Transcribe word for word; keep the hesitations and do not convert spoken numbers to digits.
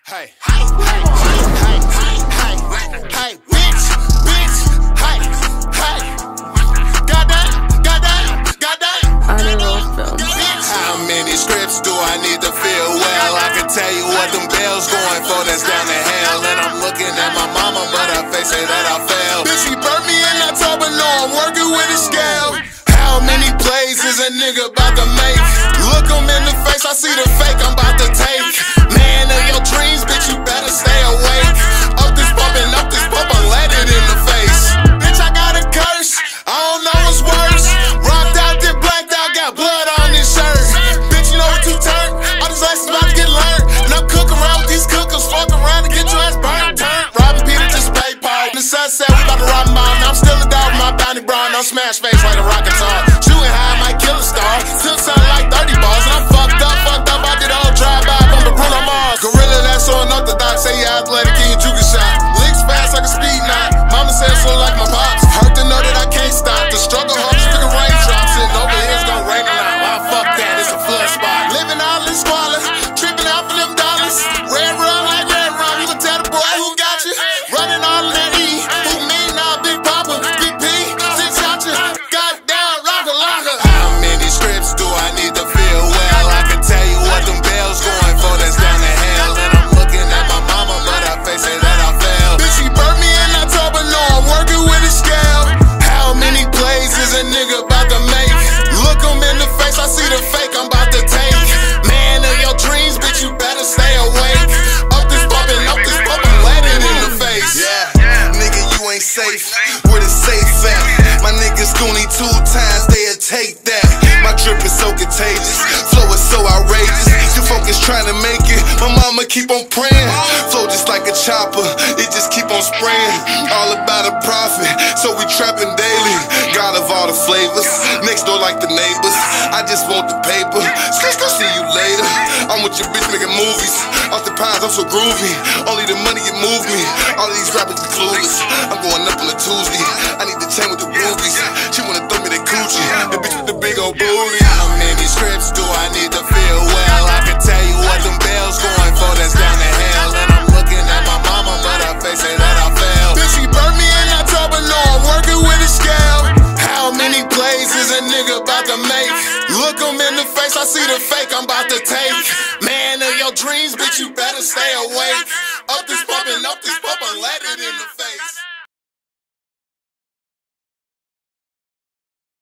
Hey, hey, hey, hey, hey, hey, hey, bitch, bitch, hey, hey, goddamn, goddamn, goddamn, how many scripts do I need to feel well? I can tell you what them bells going for, that's down to hell. And I'm looking at my mama, but her face say that I failed. Bitch, she burnt me in October, no, I'm working with a scale. How many plays is a nigga about to make? Look him in the face, I see the fake I'm about to take. Man of your dreams, bitch, you better stay awake. Up this bump and up this bump, I let it in the face. Bitch, I got a curse, I don't know what's worse. Rocked out, then blacked out, got blood on this shirt. Bitch, you know what you turn? All these lessons about to get learned. And I'm cooking around with these cookers, fuck around and get your ass burned. Turn, robbing Peter, just PayPal. The sunset, we about to rob mom. Now I'm still a dog with my bounty brown, no smash face like a rocket star. Shooting high, I might kill a star. Took something like thirty balls, and I'm fucked up, fucked up. I did a whole drive-by from the Bruno Mars. Gorilla that's so unorthodox, say you athletic, can you juke a shot? Licks fast like a speed knot. Mama said so like my pops. Hurt to know that I can't stop. The struggle hard, speaking raindrops. Sitting over here, it's gonna rain a lot. Why fuck that, it's a flood spot. Living out in squalor, tripping out for them dollars. Red rum like red rum, you can tell the boy who got you. Running all in that E, who me now, Big Papa, Big P, six out you. Goddamn, rocker locker. How many scripts do I need to feel well? I can tell you what them bells going for, that's down to hell. And I'm looking at my mama, but her face say that I failed. Bitch, she burnt me in October, no, I'm working with a scale. How many plays is a nigga about to make? Look him in the face, I see the fake I'm about to take. Man of your dreams, bitch, you better stay awake. Up this bump and up this bump, I'm let it in the face. Yeah, nigga, you ain't safe. Where the safe at? My niggas goonie two times, they'll take that. My drip is so contagious, flow is so outrageous. You focus trying to make it, my mama keep on praying. Flow just like a chopper, it just keep on spraying. All about a profit, so we trapping daily. God of all the flavors, next door like the neighbors. I just want the paper, sketch go see you later. I'm with your bitch making movies, off the pies I'm so groovy. Only the money can move me, all of these rappers are clueless. I'm going up on a Tuesday, I need the chain with the rubies. She wanna throw me the coochie, the bitch with the big old booty. How many scripts do I need to feel well? I can tell you what them bells going for, that's down to hell. And I'm looking at my mama, but her face say that I failed. Bitch, she burnt me in October, no, I'm working with a scale. How many plays is a nigga about to make? Look him in the face, I see the fake I'm about to take. Man of your dreams, bitch, you better stay awake. Up this bump and up this bump, I let it in the